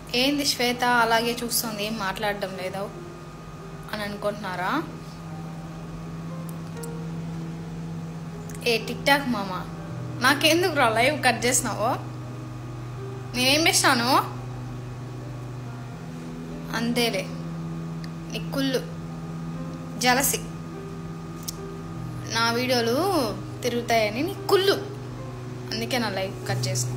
ఏంది శ్వేత అలాగే చూస్తుంది, ఏం మాట్లాడడం లేదో అని అనుకుంటున్నారా? ఏ టిక్ టాక్ మామ, నాకెందుకు రా లైవ్ కట్ చేసినావు? నేనేం చేసినాను? అంతేలే, నీ కుళ్ళు జలసి, నా వీడియోలు తిరుగుతాయని నీ కుళ్ళు, అందుకే నా లైవ్ కట్ చేసిన.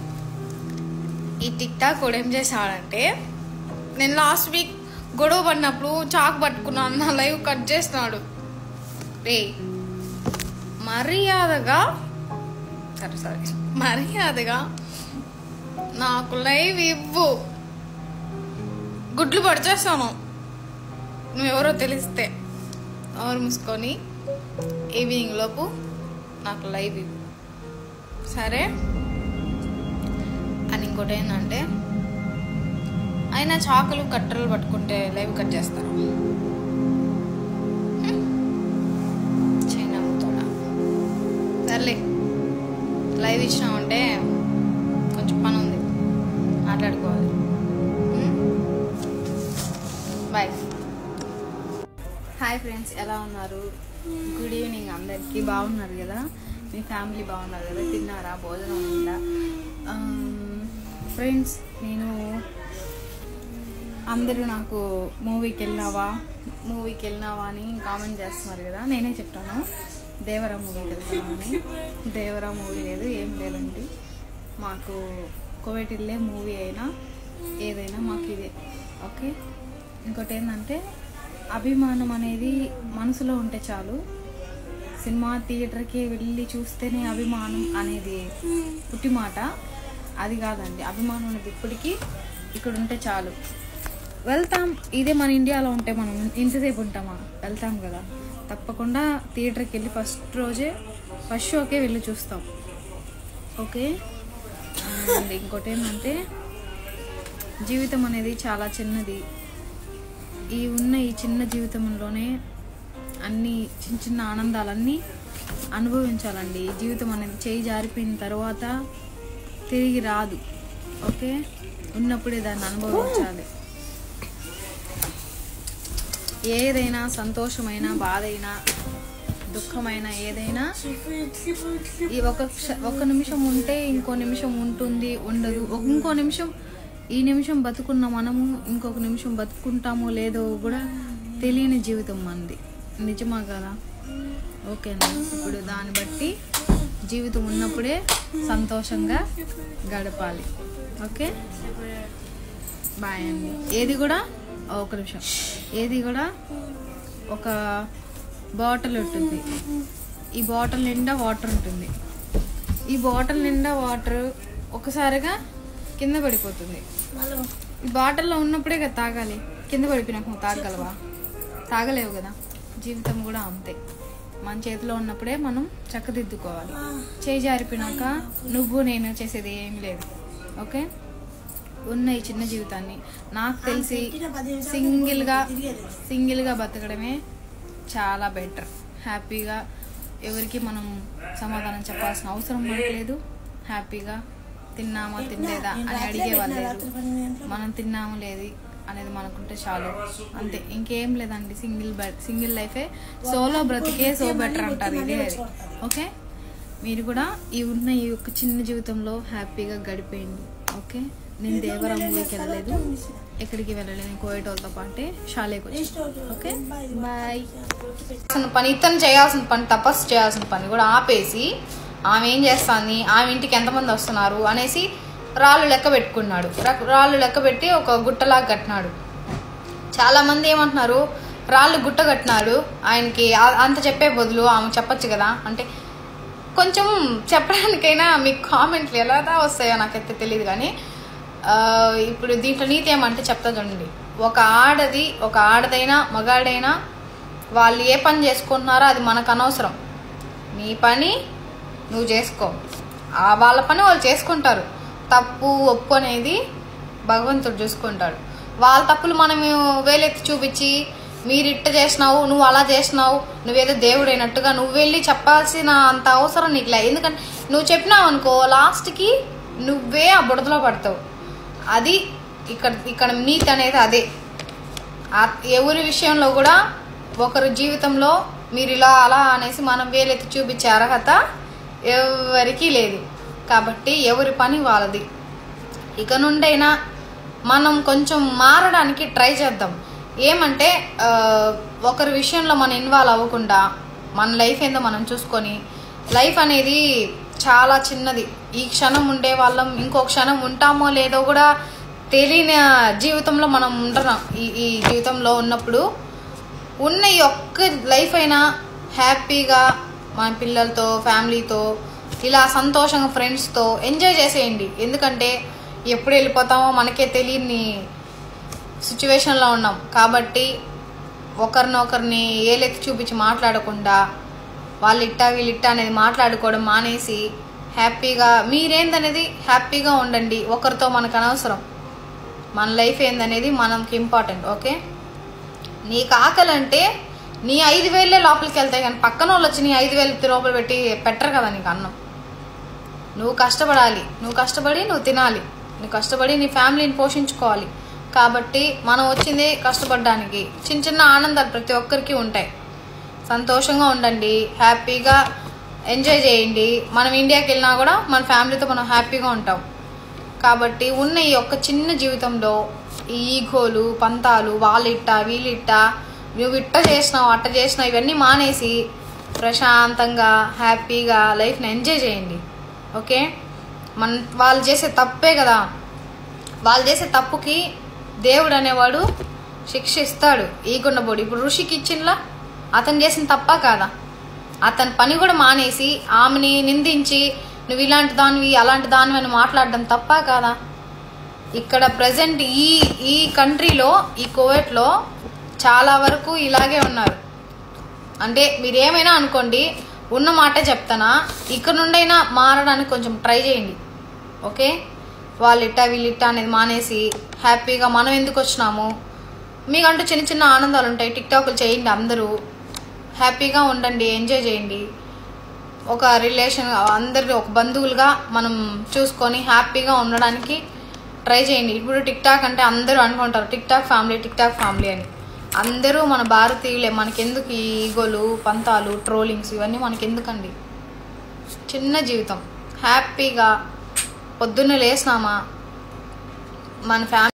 ఈ టిక్ టాక్ కూడా ఏం చేశాడంటే, నేను లాస్ట్ వీక్ గొడవ పడినప్పుడు చాకు పట్టుకున్నాను, నా లైవ్ కట్ చేసినాడు. రే మర్యాదగా మర్యాదగా నాకు లైవ్ ఇవ్వు, గుడ్లు పడిచేస్తాను. నువ్వెవరో తెలిస్తే ఎవరు మూసుకొని ఈవినింగ్ లోపు నాకు లైవ్ ఇవ్వు, సరే? అని ఇంకోటి ఏంటంటే, అయినా చాకులు కట్టెలు పట్టుకుంటే లైవ్ కట్ చేస్తారు. చైనా తోడా సర్లే, లైవ్ ఇచ్చినామంటే కొంచెం పని ఉంది, మాట్లాడుకోవాలి. బాయ్. హాయ్ ఫ్రెండ్స్, ఎలా ఉన్నారు? గుడ్ ఈవినింగ్ అందరికీ. బాగున్నారు కదా? మీ ఫ్యామిలీ బాగున్నారు కదా? తిన్నారా? భోజనం ఉందా? ఫ్రెండ్స్, నేను అందరూ నాకు మూవీకి వెళ్ళినావా అని కామెంట్ చేస్తున్నారు కదా. నేనే చెప్తాను, దేవరా మూవీకి వెళ్తామని. దేవరా మూవీ లేదు, ఏం లేదండి. మాకు కోవిటిల్లే మూవీ అయినా ఏదైనా మాకు ఇదే, ఓకే? ఇంకోటి ఏంటంటే, అభిమానం అనేది మనసులో ఉంటే చాలు. సినిమా థియేటర్కి వెళ్ళి చూస్తేనే అభిమానం అనేది పుట్టి మాట, అది కాదండి. అభిమానం అనేది ఇప్పటికీ ఇక్కడ ఉంటే చాలు. వెళ్తాం, ఇదే మన ఇండియాలో ఉంటే మనం ఇంతసేపు ఉంటామా? వెళ్తాం కదా, తప్పకుండా థియేటర్కి వెళ్ళి ఫస్ట్ షోకే వెళ్ళి చూస్తాం, ఓకే? అండ్ ఇంకోటి ఏంటంటే, జీవితం అనేది చాలా చిన్నది. ఈ చిన్న జీవితంలోనే అన్ని చిన్న చిన్న ఆనందాలన్నీ అనుభవించాలండి. ఈ జీవితం అనేది చేయి జారిపోయిన తర్వాత తిరిగి రాదు, ఓకే? ఉన్నప్పుడే దాన్ని అనుభవించాలి. ఏదైనా సంతోషమైన, బాధైనా, దుఃఖమైన, ఏదైనా ఈ ఒక నిమిషం ఉంటే ఇంకో నిమిషం ఉంటుంది, ఉండదు. ఇంకో నిమిషం, ఈ నిమిషం బతుకున్న మనము ఇంకొక నిమిషం బతుకుంటామో లేదో కూడా తెలియని జీవితం మనది, నిజమా కదా? ఓకేనా? ఇప్పుడు దాన్ని బట్టి జీవితం ఉన్నప్పుడే సంతోషంగా గడపాలి, ఓకే? బాయ్ అండి. ఏది కూడా ఒక నిమిషం, ఏది కూడా ఒక బాటిల్ ఉంటుంది, ఈ బాటిల్ నిండా వాటర్ ఉంటుంది. ఈ బాటిల్ నిండా వాటర్ ఒకసారిగా కింద పడిపోతుంది. ఈ బాటిల్లో ఉన్నప్పుడే కదా తాగాలి, కింద పడిపోయినాక నువ్వు తాగలవా? తాగలేవు కదా. జీవితం కూడా అంతే, మన చేతిలో ఉన్నప్పుడే మనం చక్కదిద్దుకోవాలి. చేయి జారిపోయినాక నువ్వు నేను చేసేది ఏం లేదు, ఓకే? ఉన్న ఈ చిన్న జీవితాన్ని నాకు తెలిసి సింగిల్గా బతకడమే చాలా బెటర్. హ్యాపీగా, ఎవరికి మనం సమాధానం చెప్పాల్సిన అవసరం లేదు. హ్యాపీగా తిన్నామా తినలేదా అని అడిగేవాళ్ళు లేదు. మనం తిన్నాము లేదు అనేది మనకుంటే చాలు, అంతే, ఇంకేం లేదండి. సింగిల్ లైఫే, సోలో బ్రతికే సో బెటర్ అంటారు, ఇదే అది, ఓకే? మీరు కూడా ఈ యొక్క చిన్న జీవితంలో హ్యాపీగా గడిపేయండి, ఓకే? నేను దేవరా మూవీకి వెళ్ళలేదు, ఎక్కడికి వెళ్ళలేదు, కోవిడ్ వాళ్ళతో పాటే షాలేకి వచ్చి, ఓకే? బాయ్. పని ఇతను చేయాల్సిన పని, తపస్సు చేయాల్సిన పని కూడా ఆపేసి ఆమె ఏం చేస్తుంది, ఆమె ఇంటికి ఎంతమంది వస్తున్నారు అనేసి రాళ్ళు లెక్క పెట్టుకున్నాడు. రాళ్ళు లెక్క పెట్టి ఒక గుట్టలాగా కట్టినాడు. చాలామంది ఏమంటున్నారు, రాళ్ళు గుట్ట కట్టినాడు, ఆయనకి అంత చెప్పే బదులు ఆమె చెప్పచ్చు కదా. అంటే కొంచెం చెప్పడానికైనా మీకు కామెంట్లు ఎలా వస్తాయో నాకైతే తెలియదు, కానీ ఇప్పుడు దీంట్లో నీతి ఏమంటే చెప్తా చూడండి. ఒక ఆడదైనా మగాడైనా వాళ్ళు ఏ పని చేసుకుంటున్నారో అది మనకు అనవసరం. నీ పని నువ్వు చేసుకో, వాళ్ళ పని వాళ్ళు చేసుకుంటారు. తప్పు ఒప్పు అనేది భగవంతుడు చూసుకుంటాడు. వాళ్ళ తప్పులు మనం వేలెత్తి చూపించి మీరు ఇట్ట చేసినావు, నువ్వు అలా చేసినావు, నువ్వేదో దేవుడైనట్టుగా నువ్వు వెళ్ళి చెప్పాల్సిన అంత అవసరం నీకు లే. ఎందుకంటే నువ్వు చెప్పినావు అనుకో, లాస్ట్కి నువ్వే ఆ బుడదలో పడతావు. అది ఇక్కడ నీతి అనేది అదే. ఎవరి విషయంలో కూడా ఒకరి జీవితంలో మీరు ఇలా అలా అనేసి మనం వేలెత్తి చూపించే అర్హత ఎవరికీ లేదు. కాబట్టి ఎవరి పని వాళ్ళది. ఇక నుండైనా మనం కొంచెం మారడానికి ట్రై చేద్దాం. ఏమంటే ఒకరి విషయంలో మనం ఇన్వాల్వ్ అవ్వకుండా మన లైఫ్ ఏందో మనం చూసుకొని, లైఫ్ అనేది చాలా చిన్నది. ఈ క్షణం ఉండే వాళ్ళం ఇంకో క్షణం ఉంటామో లేదో కూడా తెలియని జీవితంలో మనం ఉంటున్నాం. ఈ జీవితంలో ఉన్నప్పుడు ఉన్న ఈ ఒక్క లైఫ్ అయినా హ్యాపీగా మన పిల్లలతో, ఫ్యామిలీతో ఇలా సంతోషంగా ఫ్రెండ్స్తో ఎంజాయ్ చేసేయండి. ఎందుకంటే ఎప్పుడు వెళ్ళిపోతామో మనకే తెలియని సిచ్యువేషన్లో ఉన్నాం. కాబట్టి ఒకరినొకరిని ఏలెత్తి చూపించి మాట్లాడకుండా వాళ్ళిట్టా వీళ్ళిట్టా అనేది మాట్లాడుకోవడం మానేసి హ్యాపీగా మీరేందనేది హ్యాపీగా ఉండండి. ఒకరితో మనకు అనవసరం. మన లైఫ్ ఏందనేది మనకి ఇంపార్టెంట్. ఓకే, నీకు ఆకలి అంటే నీ 5,000 లోపలికి వెళ్తాయి, కానీ పక్కన వాళ్ళు వచ్చి నీ 5,000 లోపల పెట్టి పెట్టరు కదా నీకు అన్నం. నువ్వు కష్టపడాలి, నువ్వు కష్టపడి నువ్వు తినాలి, నువ్వు కష్టపడి నీ ఫ్యామిలీని పోషించుకోవాలి. కాబట్టి మనం వచ్చింది కష్టపడడానికి. చిన్న చిన్న ఆనందాలు ప్రతి ఒక్కరికి ఉంటాయి. సంతోషంగా ఉండండి, హ్యాపీగా ఎంజాయ్ చేయండి. మనం ఇండియాకి వెళ్ళినా కూడా మన ఫ్యామిలీతో మనం హ్యాపీగా ఉంటాం. కాబట్టి ఉన్న ఈ ఒక్క చిన్న జీవితంలో ఈ ఈగోలు, పంతాలు, వాళ్ళిట్టా వీళ్ళిట్టా, నువ్వు ఇట్ట చేసినావు అట్ట చేసినావు ఇవన్నీ మానేసి ప్రశాంతంగా హ్యాపీగా లైఫ్ని ఎంజాయ్ చేయండి. ఓకే, వాళ్ళు చేసే తప్పే కదా, వాళ్ళు చేసే తప్పుకి దేవుడు అనేవాడు శిక్ష ఇస్తాడు. ఈగుండబోడు. ఇప్పుడు ఋషికి ఇచ్చినలా అతను చేసిన తప్ప కాదా? అతని పని కూడా మానేసి ఆమెని నిందించి నువ్వు ఇలాంటి దానివి అలాంటి దానివి అని మాట్లాడడం తప్ప కాదా? ఇక్కడ ప్రజెంట్ ఈ కంట్రీలో, ఈ కువైట్లో చాలా వరకు ఇలాగే ఉన్నారు. అంటే మీరు ఏమైనా అనుకోండి, ఉన్న మాటే చెప్తానా, ఇక్కడ నుండైనా మారడానికి కొంచెం ట్రై చేయండి. ఓకే, వాళ్ళిట్టా వీళ్ళిట్టా అనేది మానేసి హ్యాపీగా మనం ఎందుకు వచ్చినాము, మీకంటూ చిన్న చిన్న ఆనందాలు ఉంటాయి. టిక్టాక్లు చేయండి, అందరూ హ్యాపీగా ఉండండి, ఎంజాయ్ చేయండి. ఒక రిలేషన్ అందరు ఒక బంధువులుగా మనం చూసుకొని హ్యాపీగా ఉండడానికి ట్రై చేయండి. ఇప్పుడు టిక్టాక్ అంటే అందరూ అనుకుంటారు టిక్టాక్ ఫ్యామిలీ అని. అందరూ మన భారతీయులే. మనకెందుకు ఈ ఈగోలు, పంతాలు, ట్రోలింగ్స్ ఇవన్నీ మనకెందుకండి? చిన్న జీవితం, హ్యాపీగా పొద్దున్నే లేసినామా మన ఫ్యామిలీ